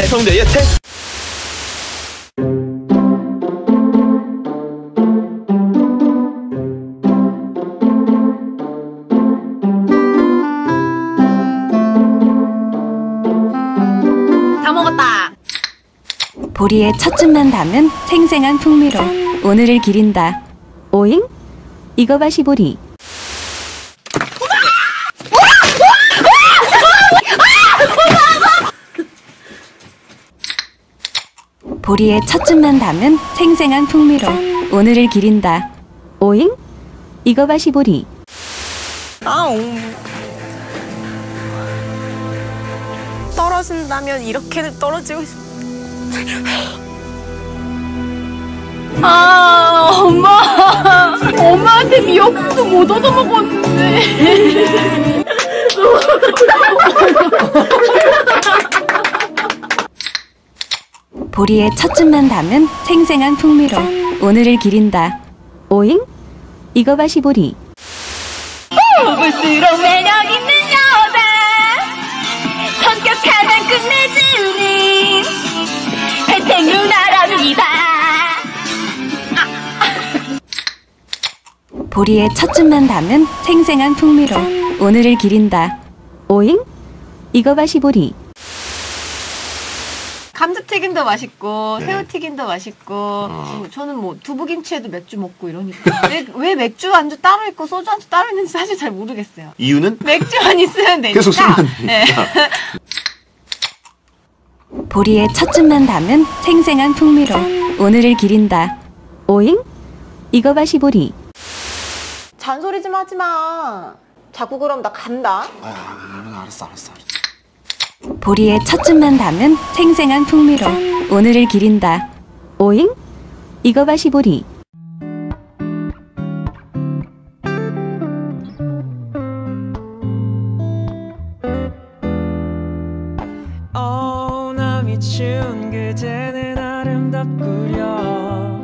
해성대의 택. 다 먹었다. 보리의 첫 줌만 담은 생생한 풍미로 오늘을 기린다. 오잉? 이거 봐 시보리. 보리의 첫 줌만 담은 생생한 풍미로 오늘을 기린다. 오잉? 이거 봐 시보리. 떨어진다면 이렇게는 떨어지고 싶... 엄마한테 미역국도 못 얻어먹었는데. 보리의 첫 줌만 담은 생생한 풍미로 오늘을 기린다. 오잉? 이거 봐 시보리. 볼수록 매력 있는 여자, 성격 하나 끝내주는 혜택 누나랍니다. 보리의 첫 줌만 담은 생생한 풍미로 오늘을 기린다. 오잉? 이거 봐 시보리. 감자튀김도 맛있고 새우튀김도 맛있고 저는 뭐 두부김치에도 맥주 먹고 이러니까 왜 맥주 안주 따로 있고 소주 안주 따로 있는지 사실 잘 모르겠어요. 이유는? 맥주만 있으면 되니까. 계속 쓰면 되니까. 네. 보리의 첫 줌만 담은 생생한 풍미로 오늘을 기린다. 오잉? 이거 봐 시보리. 잔소리 좀 하지 마. 자꾸 그럼 나 간다. 알았어. 보리의 첫 줌만 담은 생생한 풍미로 오늘을 기린다. 오잉? 이거 봐 시보리. 나 미춘 그대는 아름답구려.